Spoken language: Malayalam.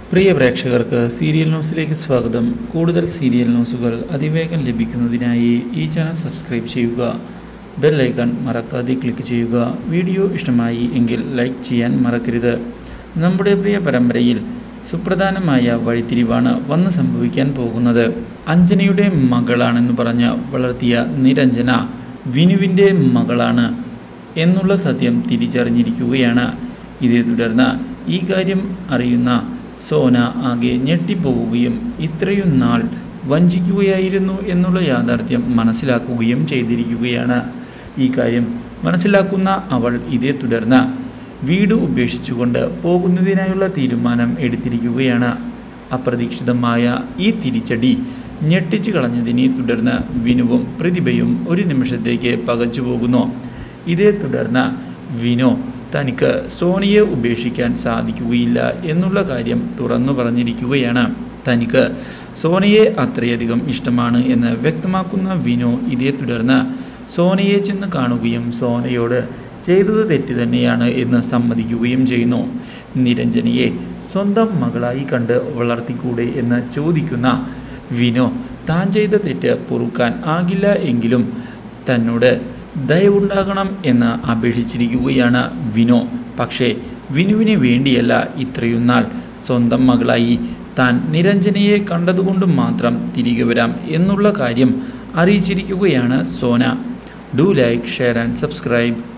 പ്രിയ പ്രേക്ഷകർക്ക് സീരിയൽ ന്യൂസിലേക്ക് സ്വാഗതം. കൂടുതൽ സീരിയൽ ന്യൂസുകൾ അതിവേഗം ലഭിക്കുന്നതിനായി ഈ ചാനൽ സബ്സ്ക്രൈബ് ചെയ്യുക. ബെൽ ഐക്കൺ മറക്കാതെ ക്ലിക്ക് ചെയ്യുക. വീഡിയോ ഇഷ്ടമായി എങ്കിൽ ലൈക്ക് ചെയ്യാൻ മറക്കരുത്. നമ്മുടെ പ്രിയ പരമ്പരയിൽ സുപ്രധാനമായ വഴിത്തിരിവാണ് വന്ന് സംഭവിക്കാൻ പോകുന്നത്. അഞ്ജനയുടെ മകളാണെന്ന് പറഞ്ഞ് വളർത്തിയ നിരഞ്ജന വിനുവിൻ്റെ മകളാണ് എന്നുള്ള സത്യം തിരിച്ചറിഞ്ഞിരിക്കുകയാണ്. ഇതേ തുടർന്ന് ഈ കാര്യം അറിയുന്ന സോന ആകെ ഞെട്ടിപ്പോവുകയും ഇത്രയും നാൾ വഞ്ചിക്കുകയായിരുന്നു എന്നുള്ള യാഥാർത്ഥ്യം മനസ്സിലാക്കുകയും ചെയ്തിരിക്കുകയാണ്. ഈ കാര്യം മനസ്സിലാക്കുന്ന അവൾ ഇതേ തുടർന്ന് വീട് ഉപേക്ഷിച്ചുകൊണ്ട് പോകുന്നതിനായുള്ള തീരുമാനം എടുത്തിരിക്കുകയാണ്. അപ്രതീക്ഷിതമായ ഈ തിരിച്ചടി ഞെട്ടിച്ചു കളഞ്ഞതിനെ തുടർന്ന് വിനുവും പ്രതിഭയും ഒരു നിമിഷത്തേക്ക് പകച്ചു പോകുന്നു. ഇതേ തുടർന്ന് വിനു തനിക്ക് സോണിയെ ഉപേക്ഷിക്കാൻ സാധിക്കുകയില്ല എന്നുള്ള കാര്യം തുറന്നു പറഞ്ഞിരിക്കുകയാണ്. തനിക്ക് സോണിയെ അത്രയധികം ഇഷ്ടമാണ് എന്ന് വ്യക്തമാക്കുന്ന വിനു ഇതേ തുടർന്ന് സോണിയെ ചെന്ന് കാണുകയും സോനയോട് ചെയ്തത് തെറ്റ് തന്നെയാണ് എന്ന് സമ്മതിക്കുകയും ചെയ്യുന്നു. നിരഞ്ജനയെ സ്വന്തം മകളായി കണ്ട് വളർത്തിക്കൂടെ എന്ന് ചോദിക്കുന്ന വിനു താൻ ചെയ്ത തെറ്റ് പൊറുക്കാൻ ആകില്ല എങ്കിലും തന്നോട് ദയവുണ്ടാകണം എന്ന് അപേക്ഷിച്ചിരിക്കുകയാണ് വിനു. പക്ഷേ വിനുവിന് വേണ്ടിയല്ല ഇത്രയും നാൾ സ്വന്തം മകളായി താൻ നിരഞ്ജനയെ കണ്ടതുകൊണ്ട് മാത്രം തിരികെ വരാം എന്നുള്ള കാര്യം അറിയിച്ചിരിക്കുകയാണ് Sona. Do like, share and subscribe.